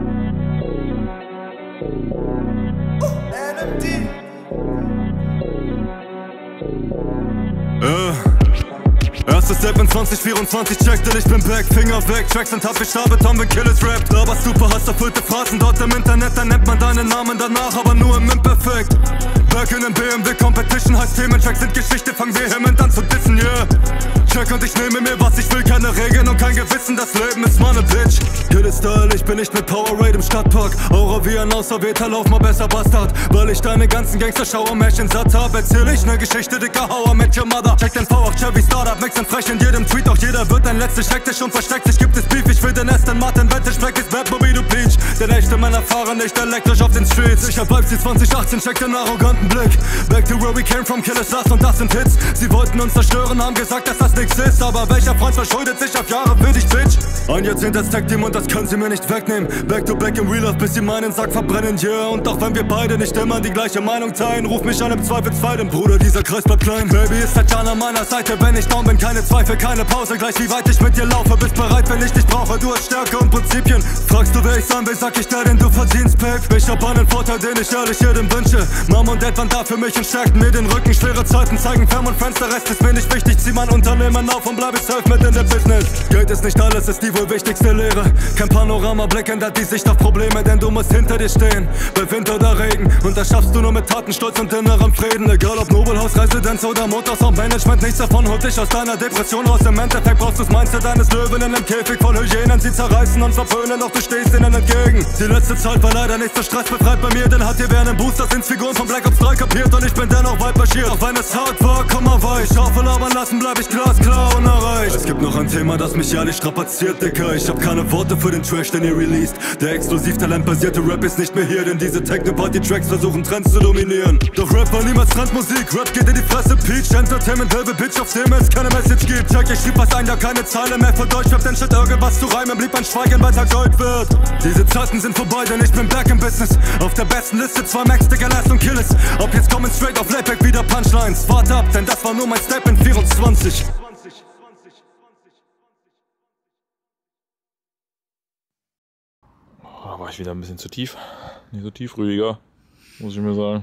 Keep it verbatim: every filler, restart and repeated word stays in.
Äh. Erstes Step in zwanzig vierundzwanzig, check denn ich bin back, Finger weg, Tracks sind hart wie Stahlbeton, wenn Kill ist Rap. Aber super, hast erfüllte Phrasen dort im Internet, dann nennt man deinen Namen danach, aber nur im Imperfekt. Back in den B M W Competition, heißt Thementracks sind Geschichte, fangen vehement an zu dissen, yeah. Check und ich nehme mir was ich will, keine Regeln und kein Gewissen, das Leben ist meine Bitch. Kill ist Style, ich bin nicht mit Powerade im Stadtpark, Aura wie ein Auserwählter, lauf mal besser Bastard. Weil ich deine ganzen Gangster-Schauer-Märchen satt hab, erzähl ich ne Geschichte, dicker How I Met Your Mother. Check den V auf Chevy Startup, Max und frech in jedem Tweet, doch jeder wird ein letztes hektisch und versteckt sich, gibt es Beef, ich will den Aston Martin, Vantage Black ist Bad Moby, du Peach. Denn echte Männer fahren nicht elektrisch auf den Streets. Ich hab Vibes wie zwanzig achtzehn, check den arroganten Blick. Back to where we came from, Kill is last und das sind Hits. Sie wollten uns zerstören, haben gesagt, dass das nix ist. Aber welcher Franz verschuldet sich auf Jahre für dich, Bitch? Ein Jahrzehnt als Tag-Team und das können sie mir nicht wegnehmen. Back to back im Real Life, bis sie meinen Sack verbrennen, yeah. Und auch wenn wir beide nicht immer die gleiche Meinung teilen, ruf mich an im Zweifelsfall, denn Bruder, dieser Kreis bleibt klein. Baby ist seit Jahren an meiner Seite, wenn ich down bin, keine Zweifel, keine Pause. Gleich wie weit ich mit dir laufe, bist bereit, wenn ich dich brauche. Du hast Stärke und Prinzipien. Fragst du, wer ich sein will, sag ich dir, den du verdienst, Back. Ich hab einen Vorteil, den ich ehrlich jedem wünsche. Mom und Dad waren da für mich und stärkten mir den Rücken. Schwere Zeiten zeigen Fam und Friends, der Rest ist mir nicht wichtig. Zieh mein Unternehmen auf und bleib ich safe mit in der Business. Geld ist nicht alles, ist die wohl wichtigste Lehre. Kein Panorama-Blick ändert die Sicht auf Probleme, denn du musst hinter dir stehen, bei Wind oder Regen. Und das schaffst du nur mit Taten, Stolz und innerem Frieden. Egal ob Nobelhaus, Residenz oder Motorsound-Management, nichts davon holt dich aus deiner Depression raus. Im Endeffekt brauchst du's Mindset eines Löwen in einem Käfig voll Hyänen. Sie zerreißen und verpönen, doch du stehst ihnen entgegen. Die letzte Zeit war leider nicht so stressbefreit bei mir, denn hat hier während Booster sind Figuren von Black Ops drei kapiert. Und ich bin dennoch weit marschiert. Auch wenn es hart war, komm mal weich. Schaufel labern lassen, bleib ich glasklar unerreicht. Es gibt noch ein Thema, das mich ehrlich strapaziert, Dicker. Ich hab keine Worte für den Trash, den ihr released. Der exklusiv talentbasierte Rap ist nicht mehr hier, denn diese Techno-Party-Tracks versuchen Trends zu dominieren. Doch Rap war niemals Trendmusik, Rap geht in die Fresse, Peach. Entertainment, halbe Bitch, auf dem es keine Message gibt. Check, ich schrieb was ein, ja keine Zeile mehr für Deutsch. Rap den Shit, irgendwas zu reimen, blieb ein Schweigen, weiter Gold wird. Diese Zeiten sind vorbei, denn ich bin back im Business. Auf der besten Liste zwei Max, Digga, Last und Kill es. Ob jetzt kommen straight auf Layback wieder Punchlines. Wart ab, denn das war nur mein Step in vierundzwanzig. Oh, da war ich wieder ein bisschen zu tief. Nicht so tief, Rüdiger, muss ich mir sagen.